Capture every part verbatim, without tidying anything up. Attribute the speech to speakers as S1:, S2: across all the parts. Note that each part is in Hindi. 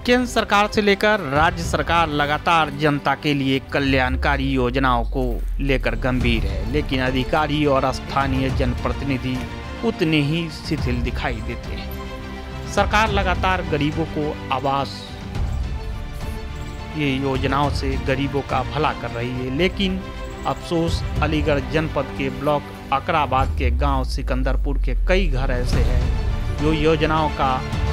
S1: केंद्र सरकार से लेकर राज्य सरकार लगातार जनता के लिए कल्याणकारी योजनाओं को लेकर गंभीर है, लेकिन अधिकारी और स्थानीय जनप्रतिनिधि उतने ही शिथिल दिखाई देते हैं। सरकार लगातार गरीबों को आवास ये योजनाओं से गरीबों का भला कर रही है, लेकिन अफसोस अलीगढ़ जनपद के ब्लॉक अकराबाद के गांव सिकंदरपुर के कई घर ऐसे हैं जो योजनाओं का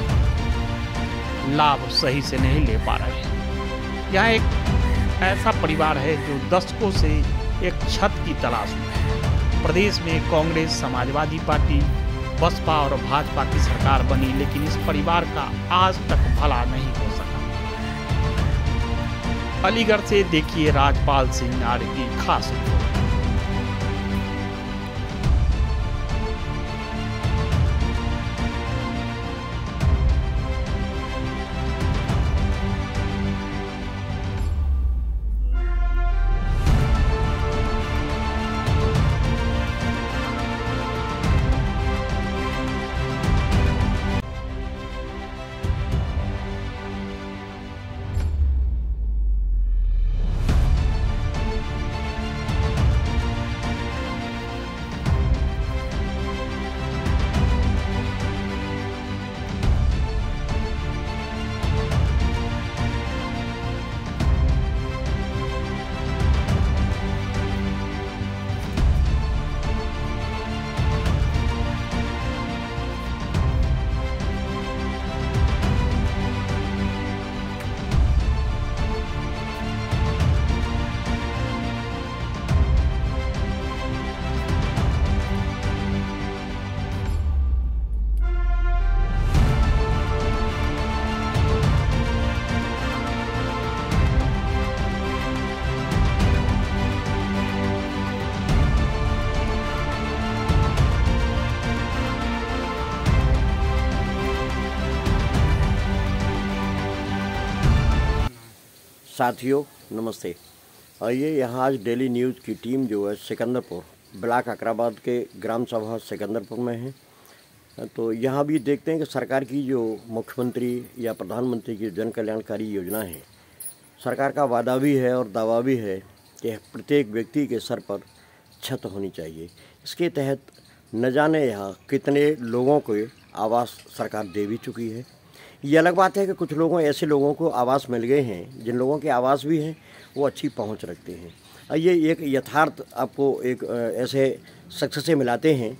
S1: लाभ सही से नहीं ले पा रहे हैं। यहाँ एक ऐसा परिवार है जो दशकों से एक छत की तलाश में है। प्रदेश में कांग्रेस, समाजवादी पार्टी, बसपा और भाजपा की सरकार बनी, लेकिन इस परिवार का आज तक भला नहीं हो सका। अलीगढ़ से देखिए राजपाल सिंह आर्य की खास रिपोर्ट।
S2: साथियों नमस्ते। आइए यहाँ आज डेली न्यूज़ की टीम जो है सिकंदरपुर ब्लॉक अकराबाद के ग्राम सभा सिकंदरपुर में है। तो यहाँ भी देखते हैं कि सरकार की जो मुख्यमंत्री या प्रधानमंत्री की जन कल्याणकारी योजना है, सरकार का वादा भी है और दावा भी है कि प्रत्येक व्यक्ति के सर पर छत होनी चाहिए। इसके तहत न जाने यहाँ कितने लोगों को आवास सरकार दे भी चुकी है। ये अलग बात है कि कुछ लोगों ऐसे लोगों को आवास मिल गए हैं जिन लोगों के आवास भी हैं वो अच्छी पहुंच रखते हैं। ये एक यथार्थ आपको एक ऐसे शख्स से मिलाते हैं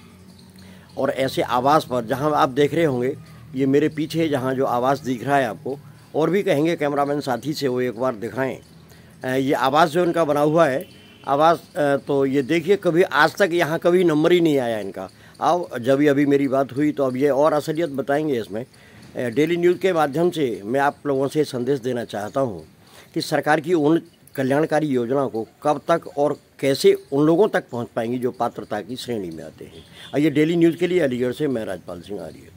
S2: और ऐसे आवास पर जहां आप देख रहे होंगे, ये मेरे पीछे जहां जो आवास दिख रहा है आपको, और भी कहेंगे कैमरामैन साथी से वो एक बार दिखाएं। ये आवास जो इनका बना हुआ है आवास, तो ये देखिए कभी आज तक यहाँ कभी नंबर ही नहीं आया इनका। अब जब अभी मेरी बात हुई तो अब ये और असलियत बताएंगे इसमें। डेली न्यूज़ के माध्यम से मैं आप लोगों से संदेश देना चाहता हूं कि सरकार की उन कल्याणकारी योजनाओं को कब तक और कैसे उन लोगों तक पहुंच पाएंगी जो पात्रता की श्रेणी में आते हैं। आइए डेली न्यूज़ के लिए अलीगढ़ से मैं राजपाल सिंह आर्य।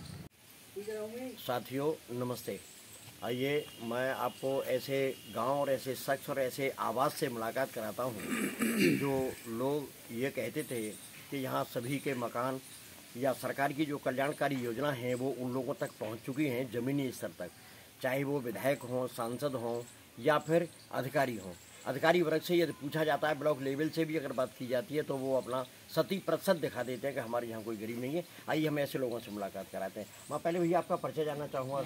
S2: साथियों नमस्ते। आइए मैं आपको ऐसे गांव और ऐसे शख्स और ऐसे आवास से मुलाकात कराता हूं जो लोग ये कहते थे कि यहाँ सभी के मकान या सरकार की जो कल्याणकारी योजना है वो उन लोगों तक पहुंच चुकी हैं ज़मीनी स्तर तक, चाहे वो विधायक हों, सांसद हों या फिर अधिकारी हों। अधिकारी वर्ग से यदि पूछा जाता है, ब्लॉक लेवल से भी अगर बात की जाती है, तो वो अपना सती प्रतिशत दिखा देते हैं कि हमारे यहाँ कोई गरीब नहीं है। आइए हम ऐसे लोगों से मुलाकात कराते हैं। मैं पहले भैया आपका परिचय जानना चाहूँगा।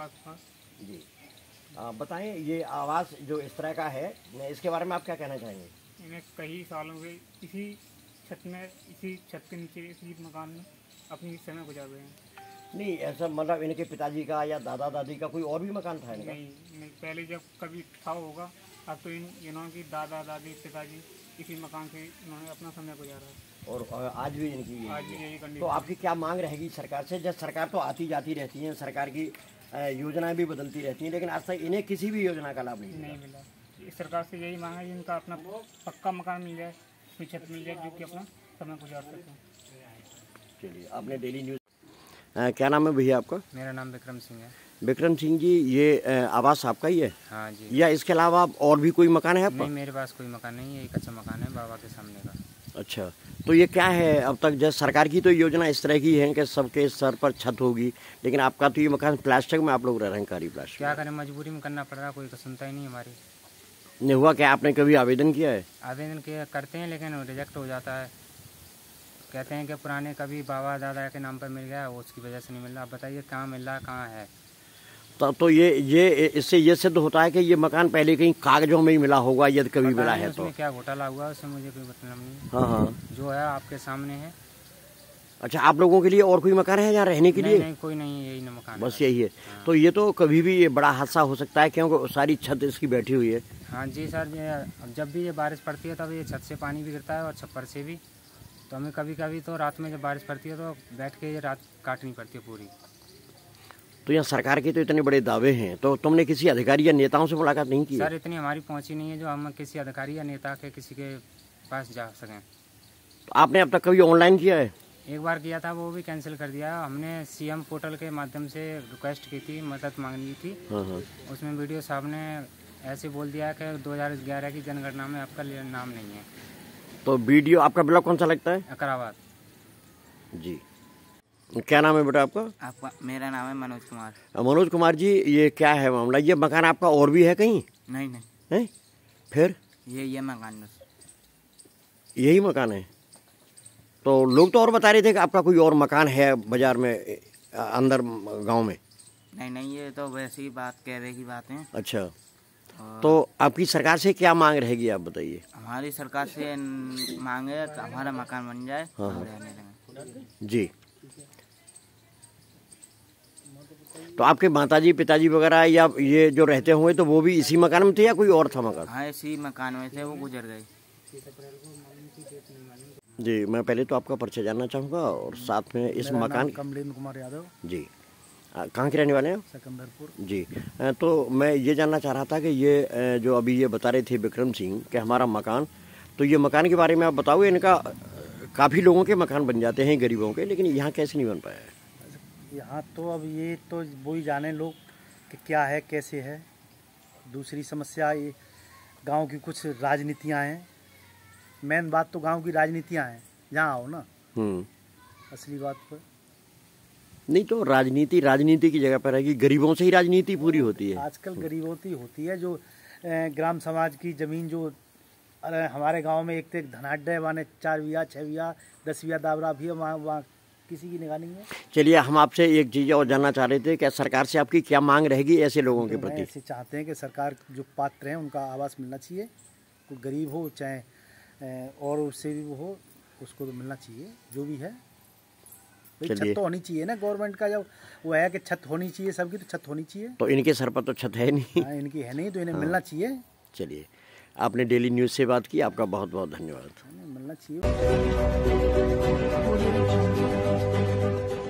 S2: जी बताएँ, ये आवास जो इस तरह का है इसके बारे में आप क्या कहना चाहेंगे?
S3: इन्हें कई सालों से इसी छत में, इसी छत के नीचे, इसी मकान में अपनी समय गुजार रहे हैं।
S2: नहीं ऐसा मतलब इनके पिताजी का या दादा दादी का कोई और भी मकान था इनका?
S3: नहीं, नहीं पहले जब कभी था होगा, अब तो इन इन्होंने की दादा दादी पिताजी इसी मकान से इन्होंने अपना समय गुजारा है
S2: और आज भी इनकी
S3: आज भी यही कंडीशन।
S2: तो आपकी क्या मांग रहेगी सरकार से? जब सरकार तो आती जाती रहती है, सरकार की योजनाएं भी बदलती रहती हैं, लेकिन आज तक इन्हें किसी भी योजना का लाभ नहीं
S3: नहीं मिला। इस सरकार से यही मांग है कि इनका अपना पक्का मकान मिल जाए, छत मिल जाए, जो कि अपना समय गुजार सकें।
S2: चलिए, आपने डेली न्यूज़ आ, क्या नाम है भैया आपका?
S4: मेरा नाम विक्रम सिंह है।
S2: विक्रम सिंह जी, ये आवास आपका ही है?
S4: हाँ जी।
S2: या इसके अलावा और भी कोई मकान है आपका?
S4: नहीं, मेरे पास कोई मकान नहीं है, एक अच्छा मकान है बाबा के सामने का।
S2: अच्छा, तो ये क्या है अब तक? जैसे सरकार की तो योजना इस तरह की है कि सबके सर पर छत होगी, लेकिन आपका तो ये मकान प्लास्टिक में आप लोग रह रहे हैं, कारी प्लास्टिक।
S3: क्या करें, मजबूरी में करना पड़ रहा है, कोई सुनता ही नहीं हमारी।
S2: नहीं हुआ क्या? आपने कभी आवेदन किया है?
S3: आवेदन किया करते हैं लेकिन रिजेक्ट हो जाता है। कहते हैं कि पुराने कभी बाबा दादा के नाम पर मिल गया, उसकी वजह से नहीं मिल रहा। आप बताइए कहाँ मिल रहा, कहाँ है?
S2: तो, तो ये ये इससे ये सिद्ध होता है कि ये मकान पहले कहीं कागजों में ही मिला होगा, यदि कभी मिला है तो।
S3: क्या घोटाला हुआ उसमें मुझे कोई मतलब नहीं।
S2: हाँ हाँ,
S3: जो है आपके सामने है।
S2: अच्छा, आप लोगों के लिए और कोई मकान है यहाँ रहने के
S3: नहीं,
S2: लिए?
S3: नहीं, कोई नहीं है, यही ना मकान
S2: बस
S3: है।
S2: यही है।
S3: हाँ।
S2: तो ये तो कभी भी ये बड़ा हादसा हो सकता है, क्योंकि सारी छत इसकी बैठी हुई है।
S3: हाँ जी सर, ये जब भी ये बारिश पड़ती है तब ये छत से पानी भी गिरता है और छप्पर से भी। तो हमें कभी कभी तो रात में जब बारिश पड़ती है तो बैठ के ये रात काटनी पड़ती है पूरी।
S2: तो यहाँ सरकार के तो इतने बड़े दावे हैं, तो तुमने किसी अधिकारी या नेताओं से मुलाकात नहीं की?
S3: सर इतनी हमारी पहुँच ही नहीं है जो हम किसी अधिकारी या नेता के किसी के पास जा सकें।
S2: तो आपने अब तक कभी ऑनलाइन किया है?
S3: एक बार किया था, वो भी कैंसिल कर दिया। हमने सीएम पोर्टल के माध्यम से रिक्वेस्ट की थी, मदद मांगी थी।
S2: हाँ हाँ।
S3: उसमें वीडियो साहब ने ऐसे बोल दिया कि दो हज़ार ग्यारह की जनगणना में आपका नाम नहीं है।
S2: तो वीडियो, आपका ब्लॉग कौन सा लगता है?
S3: अकराबाद।
S2: जी, क्या नाम है बेटा आपका?
S4: आपका? मेरा नाम है मनोज कुमार।
S2: मनोज कुमार जी, ये क्या है मामला? ये मकान आपका और भी है कहीं?
S4: नहीं नहीं,
S2: है? फिर
S4: ये ये मकान बस
S2: यही मकान है? तो लोग तो और बता रहे थे कि आपका कोई और मकान है बाजार में, अंदर गांव में।
S4: नहीं नहीं, ये तो वैसी ही बात कह रहे की बात है।
S2: अच्छा,
S4: और
S2: तो आपकी सरकार से क्या मांग रहेगी, आप बताइए?
S4: हमारी सरकार से न- मांगे कि हमारा मकान बन जाए,
S2: हाँ,
S4: हम
S2: हाँ।
S4: रहने देंगे।
S2: जी, तो आपके माताजी पिताजी वगैरह या ये जो रहते हुए तो वो भी इसी मकान में थे या कोई और था मकान?
S4: हाँ, इसी मकान में थे, वो गुजर गए।
S2: जी, मैं पहले तो आपका परिचय जानना चाहूँगा और साथ में इस मकान।
S3: कमलेंद्र कुमार यादव,
S2: जी, आ, कहाँ के रहने वाले हैं?
S3: सिकंदरपुर।
S2: जी, अ, तो मैं ये जानना चाह रहा था कि ये अ, जो अभी ये बता रहे थे विक्रम सिंह कि हमारा मकान, तो ये मकान के बारे में आप बताओ। इनका काफ़ी लोगों के मकान बन जाते हैं गरीबों के, लेकिन यहाँ कैसे नहीं बन पाया है?
S5: यहाँ तो अब ये तो वो ही जाने लोग कि क्या है कैसे है। दूसरी समस्या ये गांव की कुछ राजनीतियाँ हैं। मेन बात तो गांव की राजनीतियाँ हैं, जहाँ आओ ना
S2: हम्म,
S5: असली बात पर।
S2: नहीं तो राजनीति राजनीति की जगह पर रहेगी, गरीबों से ही राजनीति पूरी होती है।
S5: आजकल गरीबों की होती है जो अ, ग्राम समाज की ज़मीन जो अरे हमारे गांव में एक तो एक धनाढ्य माने चार बीघा छः बीघा दस बीघा दावरा भी है, वहाँ वहाँ किसी की निगाह नहीं है।
S2: चलिए, हम आपसे एक चीज़ और जानना चाह रहे थे कि सरकार से आपकी क्या मांग रहेगी ऐसे लोगों के
S5: तो मैं
S2: प्रति?
S5: ऐसे चाहते हैं कि सरकार जो पात्र हैं उनका आवास मिलना चाहिए। कोई गरीब हो चाहे अ, और उससे भी वो हो, उसको तो मिलना चाहिए जो भी है। भाई
S2: चलिए।
S5: छत तो होनी चाहिए ना गवर्नमेंट का, जब वो है कि छत होनी चाहिए सबकी, तो छत होनी चाहिए।
S2: तो इनके सर पर तो छत है नहीं।
S5: हाँ, इनकी है नहीं तो इन्हें मिलना चाहिए।
S2: चलिए, आपने डेली न्यूज़ से बात की, आपका बहुत बहुत धन्यवाद।
S5: इन्हें मिलना चाहिए।